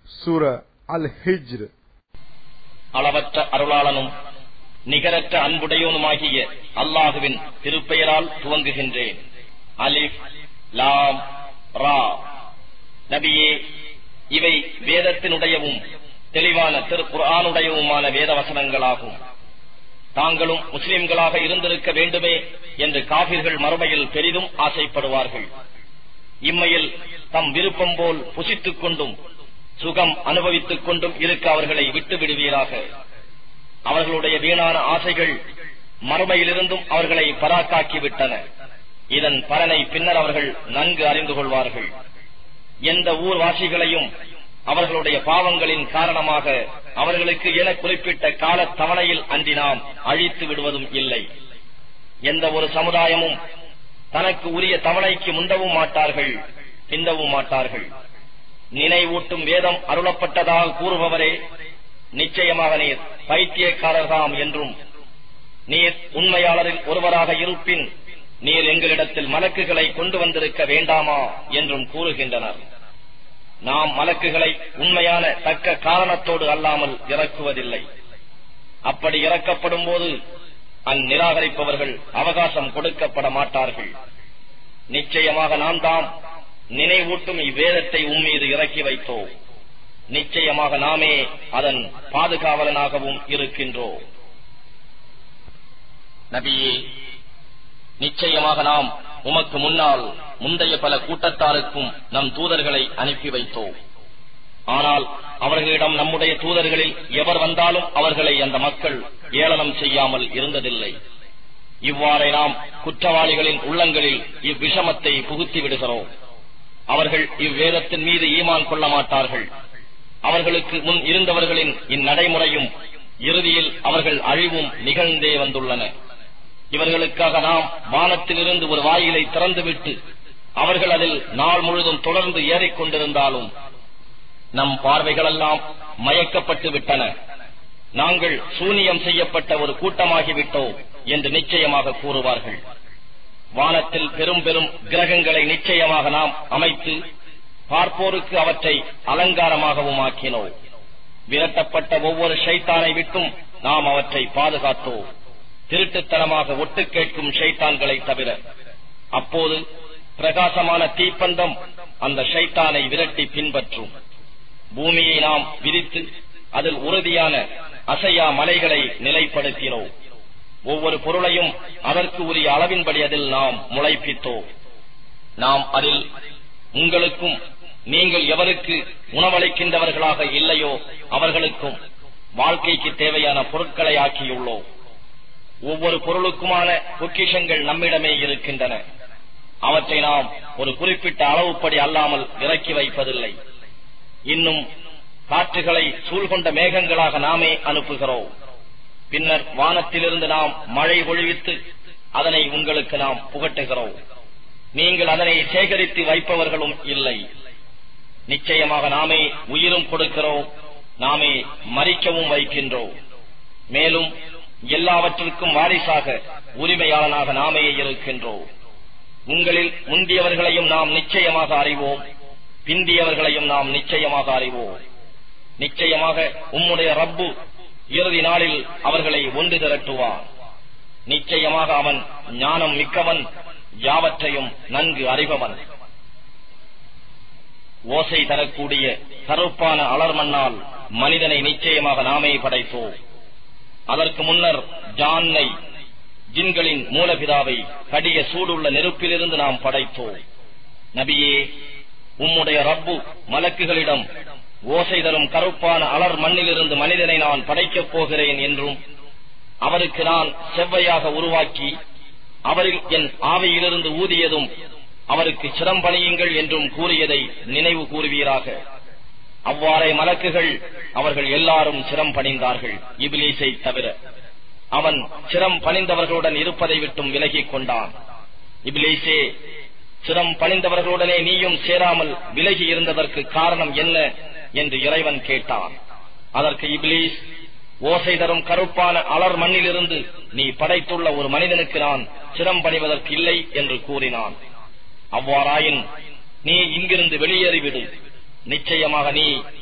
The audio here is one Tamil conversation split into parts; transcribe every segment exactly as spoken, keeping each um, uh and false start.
சூரா அல் ஹிஜ்ர். அளவற்ற அருளாளனும் நிகரற்ற அன்புடையோனுமாகிய அல்லாஹுவின் திருப்பெயரால் துவங்குகின்றேன். அலிஃப் லாம் ரா. நபியே, இவை வேதத்தினுடையவும் தெளிவான திருக்குர்ஆனுடையவுமான வேத வசனங்களாகும். தாங்களும் முஸ்லிம்களாக இருந்திருக்க வேண்டுமே என்று காபிர்கள் மறுமையில் பெரிதும் ஆசைப்படுவார்கள். இம்மையில் தம் விருப்பம் போல் புசித்துக் கொண்டும் சுகம் அனுபவித்துக் கொண்டும் இருக்க அவர்களை விட்டு விடுவீராக. அவர்களுடைய வீணான ஆசைகள் மறுமையிலிருந்தும் அவர்களை பராக்காக்கிவிட்டன. இதன் பலனை பின்னர் அவர்கள் நன்கு அறிந்து கொள்வார்கள். எந்த ஊர்வாசிகளையும் அவர்களுடைய பாவங்களின் காரணமாக அவர்களுக்கு என குறிப்பிட்ட கால தவணையில் அன்றி நாம் அழித்து விடுவதும் இல்லை. எந்த ஒரு சமுதாயமும் தனக்கு உரிய தவணைக்கு முந்தவும் மாட்டார்கள், பிந்தவும் மாட்டார்கள். நினைவூட்டும் வேதம் அருளப்பட்டதாக கூறுபவரே, நிச்சயமாக நீர் பைத்தியக்காரர்தாம் என்றும், நீர் உண்மையாளரில் ஒருவராக இருப்பின் நீர் எங்களிடத்தில் மலக்குகளை கொண்டு வந்திருக்க வேண்டாமா என்றும் கூறுகின்றனர். நாம் மலக்குகளை உண்மையான தக்க காரணத்தோடு அல்லாமல் இறக்குவதில்லை. அப்படி இறக்கப்படும் போது அந்நிராகரிப்பவர்கள் அவகாசம் கொடுக்கப்பட மாட்டார்கள். நிச்சயமாக நாம் தாம் நினைவூட்டும் இவ்வேதத்தை உம்மீது இறக்கி வைத்தோம். நிச்சயமாக நாமே அதன் பாதுகாவலனாகவும் இருக்கின்றோம். நபியே, நிச்சயமாக நாம் உமக்கு முன்னால் முந்தைய பல கூட்டத்தாருக்கும் நம் தூதர்களை அனுப்பி வைத்தோம். ஆனால் அவர்களிடம் நம்முடைய தூதர்களில் எவர் வந்தாலும் அவர்களை அந்த மக்கள் ஏளனம் செய்யாமல் இருந்ததில்லை. இவ்வாறே நாம் குற்றவாளிகளின் உள்ளங்களில் இவ்விஷமத்தை புகுத்தி விடுகிறோம். அவர்கள் இவ்வேதத்தின் மீது ஈமான் கொள்ள மாட்டார்கள். அவர்களுக்கு முன் இருந்தவர்களின் இந்நடைமுறையும் இறுதியில் அவர்கள் அழிவும் நிகழ்ந்தே வந்துள்ளன. இவர்களுக்காக நாம் வானத்திலிருந்து ஒரு வாயிலை திறந்துவிட்டு அவர்கள் அதில் நாள் முழுதும் தொடர்ந்து ஏறிக்கொண்டிருந்தாலும் நம் பார்வைகளெல்லாம் மயக்கப்பட்டு விட்டன. நாங்கள் சூனியம் செய்யப்பட்ட ஒரு கூட்டமாகிவிட்டோம் என்று நிச்சயமாக கூறுவார்கள். வானத்தில் பெரும் பெரும் கிரகங்களை நிச்சயமாக நாம் அமைத்து பார்ப்போருக்கு அவற்றை அலங்காரமாகவும் ஆக்கினோம். விரட்டப்பட்ட ஒவ்வொரு ஷைத்தானை விட்டும் நாம் அவற்றை பாதுகாத்தோம், திருட்டுத்தனமாக ஒட்டு கேட்கும் ஷைத்தான்களை தவிர. அப்போது பிரகாசமான தீப்பந்தம் அந்த ஷைத்தானை விரட்டி பின்பற்றும். பூமியை நாம் விரித்து அதில் உறுதியான அசையா மலைகளை நிலைப்படுத்தினோம். ஒவ்வொரு பொருளையும் அதற்கு உரிய அளவின்படி அதில் நாம் முளைப்பித்தோம். நாம் அதில் உங்களுக்கும் நீங்கள் எவருக்கு உணவளிக்கின்றவர்களாக இல்லையோ அவர்களுக்கும் வாழ்க்கைக்கு தேவையான பொருட்களை ஆக்கியுள்ளோம். ஒவ்வொரு பொருளுக்குமான பொக்கிஷங்கள் நம்மிடமே இருக்கின்றன. அவற்றை நாம் ஒரு குறிப்பிட்ட அளவுப்படி அல்லாமல் இறக்கி வைப்பதில்லை. இன்னும் காற்றுகளை சூழ்கொண்ட மேகங்களாக நாமே அனுப்புகிறோம். பின்னர் வானத்திலிருந்து நாம் மழை பொழிவித்து அதனை உங்களுக்கு நாம் புகட்டுகிறோம். நீங்கள் அதனை சேகரித்து வைப்பவர்களும் இல்லை. நிச்சயமாக நாமே உயிரும் கொடுக்கிறோம், நாமே மரிக்கவும் வைக்கின்றோம். மேலும் எல்லாவற்றிற்கும் வாரிசாக உரிமையாளனாக நாமே இருக்கின்றோம். உங்களில் முந்தியவர்களையும் நாம் நிச்சயமாக அறிவோம், பிந்தியவர்களையும் நாம் நிச்சயமாக அறிவோம். நிச்சயமாக உம்முடைய ரப்பு இறுதி நாளில் அவர்களை ஒன்று திரட்டுவான். நிச்சயமாக அவன் ஞானம் மிக்கவன், யாவற்றையும் நன்கு அறிபவன். ஓசை தரக்கூடிய கருப்பான அலர்மண்ணால் மனிதனை நிச்சயமாக நாமே படைத்தோம். அதற்கு முன்னர் ஜான்னை, ஜின்களின் மூலபிதாவை கடிய சூடுள்ள நெருப்பிலிருந்து நாம் படைத்தோம். நபியே, உம்முடைய ரப்பு மலக்குகளிடம் ஓசை தரும் கருப்பான அலர் மண்ணிலிருந்து மனிதனை நான் படைக்கப் போகிறேன் என்றும், அவருக்கு நான் செவ்வையாக உருவாக்கி அவரில் என் ஆவியிலிருந்து ஊதியதும் அவருக்கு சிரம் பணியுங்கள் என்றும் கூறியதை நினைவு கூறுவீராக. அவ்வாறே மலக்குகள் அவர்கள் எல்லாரும் சிரம் பணிந்தார்கள், இப்லீஸை தவிர. அவன் சிரம் பணிந்தவர்களுடன் இருப்பதை விட்டும் விலகிக் கொண்டான். இப்லீஸே, சிரம் பணிந்தவர்களுடனே நீயும் சேராமல் விலகி இருந்ததற்கு காரணம் என்ன என்று இறைவன் கேட்டான். அதற்கு இப்லீஸ், ஓசை தரும் கருப்பான அலர் மண்ணிலிருந்து நீ படைத்துள்ள ஒரு மனிதனுக்கு நான் சிரம் பணிவதற்கு இல்லை என்று கூறினான். அவ்வாறாயின் நீ இங்கிருந்து வெளியேறிவிடு. நிச்சயமாக நீ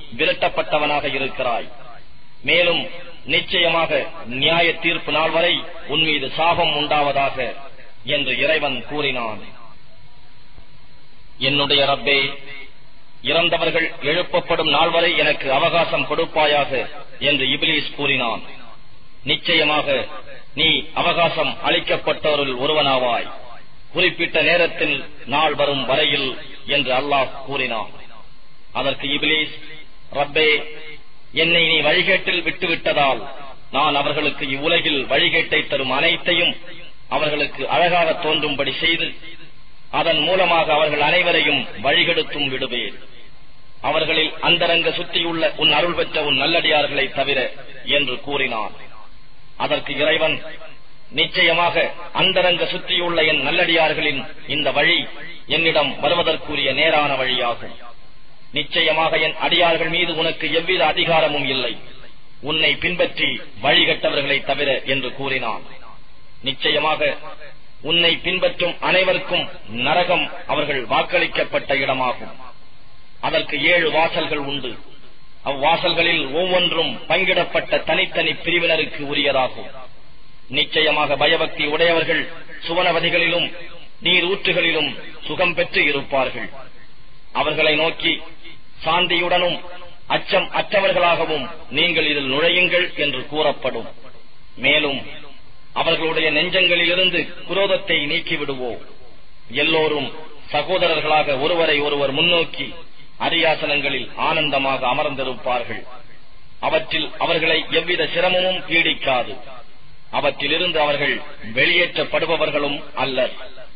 விரட்டப்பட்டவனாக இருக்கிறாய். மேலும் நிச்சயமாக நியாய தீர்ப்பு நாள் வரை உன் மீது சாபம் உண்டாவதாக என்று இறைவன் கூறினான். என்னுடைய ரப்பே, இறந்தவர்கள் எழுப்பப்படும் நாள் வரை எனக்கு அவகாசம் கொடுப்பாயாக என்று இப்லீஸ் கூறினான். நிச்சயமாக நீ அவகாசம் அளிக்கப்பட்டவரில் ஒருவனாவாய், குறிப்பிட்ட நேரத்தில் நாள் வரும் வரையில் என்று அல்லாஹ் கூறினான். அதற்கு இப்லீஸ், ரப்பே, என்னை நீ வழிகேட்டில் விட்டுவிட்டதால் நான் அவர்களுக்கு இவ்வுலகில் வழிகேட்டை தரும் அனைத்தையும் அவர்களுக்கு அழகாக தோன்றும்படி செய்து அதன் மூலமாக அவர்கள் அனைவரையும் வழிகெடுத்தும் விடுவேன். அவர்களில் அந்தரங்க சுற்றியுள்ள உன் அருள் பெற்ற உன் நல்லடியார்களை தவிர என்று கூறினான். அதற்கு இறைவன், நிச்சயமாக அந்தரங்க சுற்றியுள்ள என் நல்லடியார்களின் இந்த வழி என்னிடம் வருவதற்குரிய நேரான வழியாகும். நிச்சயமாக என் அடியார்கள் மீது உனக்கு எவ்வித அதிகாரமும் இல்லை, உன்னை பின்பற்றி வழிகட்டவர்களை தவிர என்று கூறினான். நிச்சயமாக உன்னை பின்பற்றும் அனைவருக்கும் நரகம் அவர்கள் வாக்களிக்கப்பட்ட இடமாகும். அதற்கு ஏழு வாசல்கள் உண்டு. அவ்வாசல்களில் ஒவ்வொன்றும் பங்கிடப்பட்ட தனித்தனி பிரிவினருக்கு உரியதாகும். நிச்சயமாக பயபக்தி உடையவர்கள் சுவனவதிகளிலும் நீர் ஊற்றுகளிலும் சுகம் பெற்று இருப்பார்கள். அவர்களை நோக்கி சாந்தியுடனும் அச்சம் அற்றவர்களாகவும் நீங்கள் இதில் நுழையுங்கள் என்று கூறப்படும். மேலும் அவர்களுடைய நெஞ்சங்களிலிருந்து குரோதத்தை நீக்கிவிடுவோம். எல்லோரும் சகோதரர்களாக ஒருவரை ஒருவர் முன்னோக்கி அரியாசனங்களில் ஆனந்தமாக அமர்ந்திருப்பார்கள். அவற்றில் அவர்களை எவ்வித சிரமமும் பீடிக்காது. அவற்றிலிருந்து அவர்கள் வெளியேற்றப்படுபவர்களும் அல்லர்.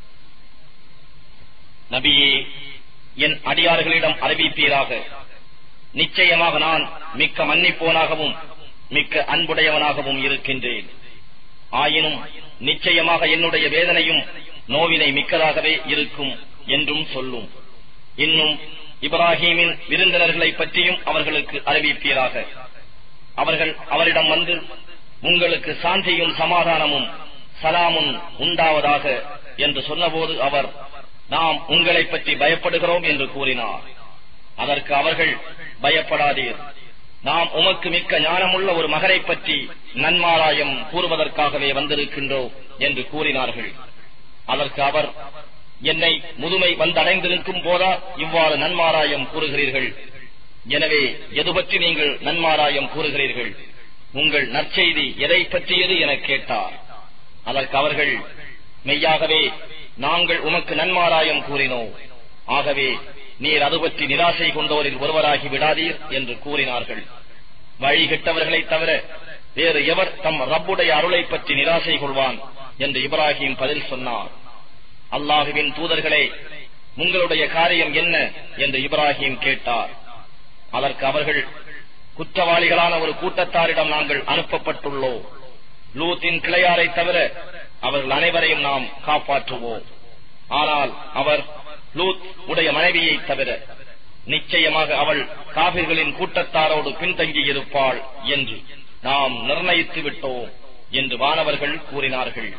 நபியே, என் அடியார்களிடம் அறிவிப்பீராக, நிச்சயமாக நான் மிக்க மன்னிப்போனாகவும் மிக்க அன்புடையவனாகவும் இருக்கின்றேன். ஆயினும் நிச்சயமாக என்னுடைய வேதனையும் நோவினை மிக்கதாகவே இருக்கும் என்றும் சொல்லும். இன்னும் இப்ராஹீமின் விருந்தினர்களை பற்றியும் அவர்களுக்கு அறிவிப்பீராக. அவர்கள் அவரிடம் வந்து, உங்களுக்கு சாந்தியும் சமாதானமும் சலாமும் உண்டாவதாக என்று சொன்னபோது அவர், நாம் உங்களை பற்றி பயப்படுகிறோம் என்று கூறினார். அதற்கு அவர்கள், பயப்படாதீர், நாம் உமக்கு மிக்க ஞானமுள்ள ஒரு மகரை பற்றி நன்மாராயம் கூறுவதற்காகவே வந்திருக்கின்றோம் என்று கூறினார்கள். அதற்கு அவர், என்னை முதுமை வந்தடைந்திருக்கும் போதா இவ்வாறு நன்மாராயம் கூறுகிறீர்கள்? எனவே எது பற்றி நீங்கள் நன்மாராயம் கூறுகிறீர்கள்? உங்கள் நற்செய்தி எதை பற்றியது என கேட்டார். அதற்கு அவர்கள், மெய்யாகவே நாங்கள் உமக்கு நன்மாராயம் கூறினோம். ஆகவே நீர் அது பற்றி நிராசை கொண்டோரில் ஒருவராகி விடாதீர் என்று கூறினார்கள். வழிகிட்டவர்களை தவிர வேறு எவர் தம் ரப்புடைய அருளை பற்றி நிராசை கொள்வான் என்று இப்ராஹிம் பதில் சொன்னார். அல்லாஹுவின் தூதர்களே, உங்களுடைய காரியம் என்ன என்று இப்ராஹிம் கேட்டார். அதற்கு அவர்கள், குற்றவாளிகளான ஒரு கூட்டத்தாரிடம் நாங்கள் அனுப்பப்பட்டுள்ளோம். லூத்தின் கிளையாரை தவிர அவர்கள் அனைவரையும் நாம் காப்பாற்றுவோம். ஆனால் அவர் லூத் உடைய மனைவியை தவிர நிச்சயமாக அவள் காபிர்களின் கூட்டத்தாரோடு பின்தங்கி இருப்பாள் என்று நாம் நிர்ணயித்து விட்டோம் என்று வானவர்கள் கூறினார்கள்.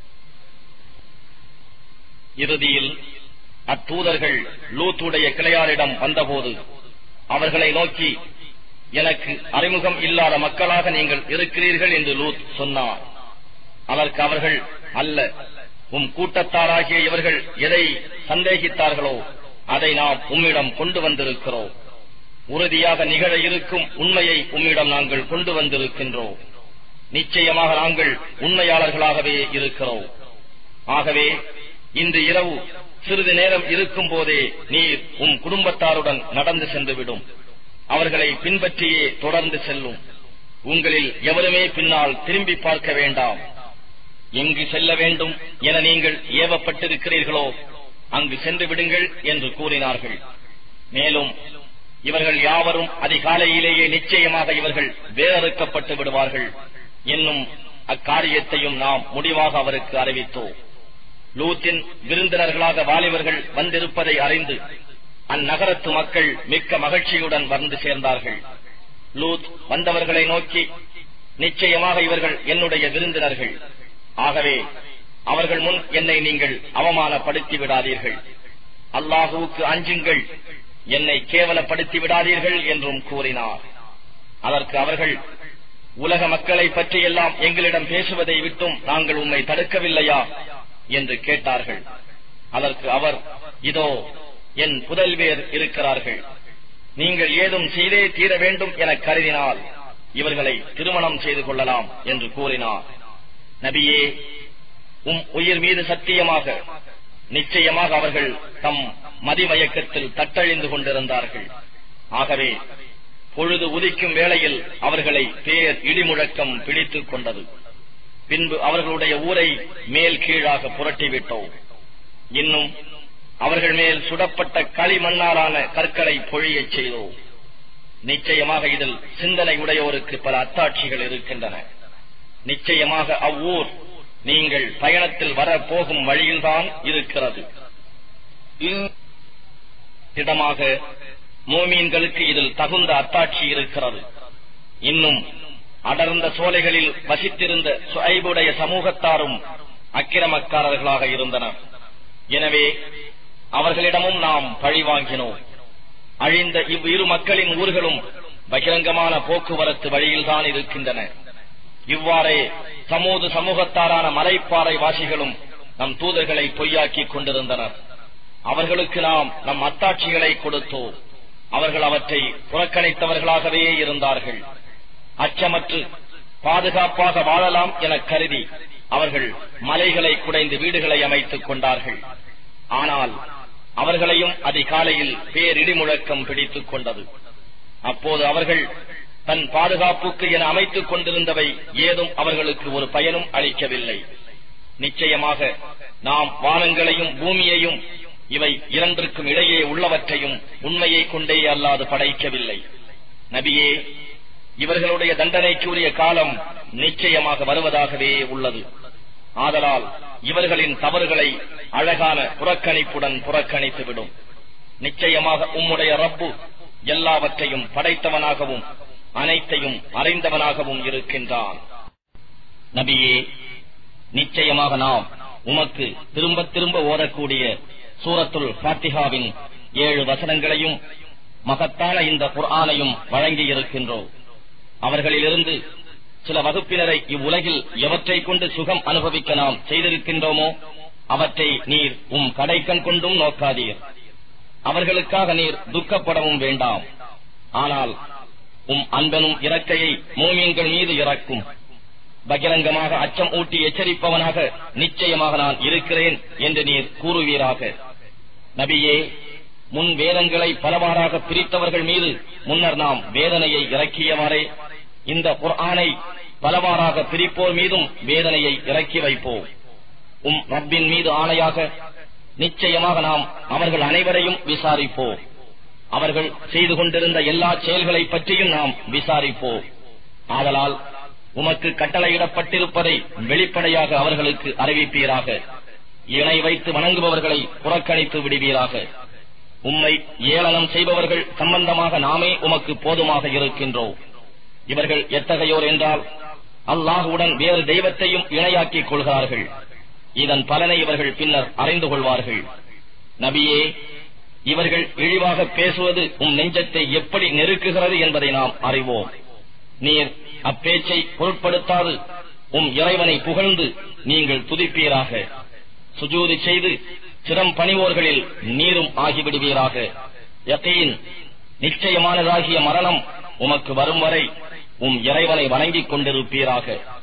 இறுதியில் அத்தூதர்கள் லூத்துடைய கிளையாரிடம் வந்தபோது அவர்களை நோக்கி, எனக்கு அறிமுகம் இல்லாத மக்களாக நீங்கள் இருக்கிறீர்கள் என்று லூத் சொன்னார். அதற்கு அவர்கள், அல்ல, உம் கூட்டத்தாராகிய இவர்கள் எதை சந்தேகித்தார்களோ அதை நாம் உம்மிடம் கொண்டு வந்திருக்கிறோம். உறுதியாக நிகழ இருக்கும் உண்மையை உம்மிடம் நாங்கள் கொண்டு வந்திருக்கின்றோம். நிச்சயமாக நாங்கள் உண்மையாளர்களாகவே இருக்கிறோம். ஆகவே இன்று இரவு சிறிது நேரம் இருக்கும் போதே நீர் உம் குடும்பத்தாருடன் நடந்து சென்றுவிடும். அவர்களை பின்பற்றியே தொடர்ந்து செல்லும். உங்களில் எவருமே பின்னால் திரும்பி பார்க்க வேண்டாம். எங்கு செல்ல வேண்டும் என நீங்கள் ஏவப்பட்டிருக்கிறீர்களோ அங்கு சென்று விடுங்கள் என்று கூறினார்கள். மேலும் இவர்கள் யாவரும் அதிகாலையிலேயே நிச்சயமாக இவர்கள் வேறறுக்கப்பட்டு விடுவார்கள் என்னும் அக்காரியத்தையும் நாம் முடிவாக அவருக்கு அறிவித்தோம். லூத்தின் விருந்தினர்களாக வாலிபர்கள் வந்திருப்பதை அறிந்து அந்நகரத்து மக்கள் மிக்க மகிழ்ச்சியுடன் வந்து சேர்ந்தார்கள். லூத் வந்தவர்களை நோக்கி, நிச்சயமாக இவர்கள் என்னுடைய விருந்தினர்கள். ஆகவே அவர்கள் முன் என்னை நீங்கள் அவமானப்படுத்தி விடாதீர்கள். அல்லாஹுவுக்கு அஞ்சுங்கள். என்னை கேவலப்படுத்தி விடாதீர்கள் என்றும் கூறினார். அதற்கு அவர்கள், உலக மக்களை பற்றியெல்லாம் எங்களிடம் பேசுவதை விட்டும் நாங்கள் உம்மை தடுக்கவில்லையா என்று கேட்டார்கள். அதற்கு அவர், இதோ என் புதல்வியர் இருக்கிறார்கள், நீங்கள் ஏதும் செய்தே தீர வேண்டும் என கருதினால் இவர்களை திருமணம் செய்து கொள்ளலாம் என்று கூறினார். நபியே, உம் உயிர் மீது சத்தியமாக, நிச்சயமாக அவர்கள் தம் மதிமயக்கத்தில் தட்டழிந்து கொண்டிருந்தார்கள். ஆகவே பொழுது உதிக்கும் வேளையில் அவர்களை பேர் இடிமுழக்கம் பிடித்துக் கொண்டது. பின்பு அவர்களுடைய ஊரை மேல் கீழாக புரட்டிவிட்டோம். இன்னும் அவர்கள் மேல் சுடப்பட்ட களிமண்ணாலான கற்களை பொழியச் செய்தோம். நிச்சயமாக இதில் சிந்தனை உடையோருக்கு பல அத்தாட்சிகள் இருக்கின்றன. நிச்சயமாக அவ்வூர் நீங்கள் பயணத்தில் வரப்போகும் வழியில்தான் இருக்கிறது. திடமாக மோமீன்களுக்கு இதில் தகுந்த அத்தாட்சி இருக்கிறது. இன்னும் அடர்ந்த சோலைகளில் வசித்திருந்த சுஐபுடைய சமூகத்தாரும் அக்கிரமக்காரர்களாக இருந்தனர். எனவே அவர்களிடமும் நாம் பழிவாங்கினோம். அழிந்த இவ்விரு மக்களின் ஊர்களும் பகிரங்கமான போக்குவரத்து வழியில்தான் இருக்கின்றன. இவ்வாறே சமூது சமூகத்தாரான மலைப்பாறை வாசிகளும் நம் தூதர்களை பொய்யாக்கிக் கொண்டிருந்தனர். அவர்களுக்கு நாம் நம் அத்தாட்சிகளை கொடுத்தோம். அவர்கள் அவற்றை புறக்கணித்தவர்களாகவே இருந்தார்கள். அச்சமற்று பாதுகாப்பாக வாழலாம் என கருதி அவர்கள் மலைகளை குடைந்து வீடுகளை அமைத்துக் கொண்டார்கள். ஆனால் அவர்களையும் அதிகாலையில் பேரிடி முழக்கம் பிடித்துக் கொண்டது. அப்போது அவர்கள் தன் பாதுகாப்புக்கு என அமைத்துக் கொண்டிருந்தவை ஏதும் அவர்களுக்கு ஒரு பயனும் அளிக்கவில்லை. நிச்சயமாக நாம் வானங்களையும் பூமியையும் இவை இரண்டிற்கும் இடையே உள்ளவற்றையும் உண்மையை கொண்டே அல்லாது படைக்கவில்லை. நபியே, இவர்களுடைய தண்டனைக்கு உரிய காலம் நிச்சயமாக வருவதாகவே உள்ளது. ஆதலால் இவர்களின் தவறுகளை அழகான புறக்கணிப்புடன் புறக்கணித்துவிடும். நிச்சயமாக உம்முடைய ரப்பு எல்லாவற்றையும் படைத்தவனாகவும் அனைத்தையும் அறிந்தவனாகவும் இருக்கின்றான். நபியே, நிச்சயமாக நாம் உமக்கு திரும்ப திரும்ப ஓதக்கூடிய சூரத்துல் ஃபாத்திஹாவின் ஏழு வசனங்களையும் மகத்தான இந்த குர்ஆனையும் வழங்கி இருக்கின்றோம். அவர்களிலிருந்து சில வகுப்பினரை இவ்வுலகில் எவற்றை கொண்டு சுகம் அனுபவிக்க நாம் செய்திருக்கின்றோமோ அவற்றை நீர் உம் கடைக்கண் கொண்டும் நோக்காதீர். அவர்களுக்காக நீர் துக்கப்படவும் வேண்டாம். ஆனால் உம் அன்பனும் இறக்கையை மூமின்கள் மீது இறக்கும். பகிரங்கமாக அச்சம் ஊட்டி எச்சரிப்பவனாக நிச்சயமாக நான் இருக்கிறேன் என்று நீர் கூறுவீராக. நபியே, முன் வேதங்களை பலவாறாக பிரித்தவர்கள் மீது முன்னர் நாம் வேதனையை இறக்கியவாறே இந்த குர்ஆனை பலவாறாக பிரிப்போர் மீதும் வேதனையை இறக்கி வைப்போம். உம் ரப்பின் மீது ஆணையாக நிச்சயமாக நாம் அவர்கள் அனைவரையும் விசாரிப்போம். அவர்கள் செய்து கொண்டிருந்த எல்லா செயல்களை பற்றியும் நாம் விசாரிப்போம். ஆதலால் உமக்கு கட்டளையிடப்பட்டிருப்பதை வெளிப்படையாக அவர்களுக்கு அறிவிப்பீராக. இணை வைத்து வணங்குபவர்களை புறக்கணித்து விடுவீராக. உம்மை ஏளனம் செய்பவர்கள் சம்பந்தமாக நாமே உமக்கு போதுமாக இருக்கின்றோம். இவர்கள் எத்தகையோர் என்றால் அல்லாஹுடன் வேறு தெய்வத்தையும் இணையாக்கிக் கொள்கிறார்கள். இதன் பலனை இவர்கள் பின்னர் அறிந்து கொள்வார்கள். நபியே, இவர்கள் இழிவாக பேசுவது உம் நெஞ்சத்தை எப்படி நெருக்குகிறது என்பதை நாம் அறிவோம். நீர் அப்பேச்சை பொருட்படுத்தாது உம் இறைவனை புகழ்ந்து நீங்கள் துதிப்பீராக. சுஜூதி செய்து சிரம் பணிவோர்களில் நீரும் ஆகிவிடுவீராக. யகீன், நிச்சயமானதாகிய மரணம் உமக்கு வரும் வரை உம் இறைவனை வணங்கிக் கொண்டிருப்பீராக.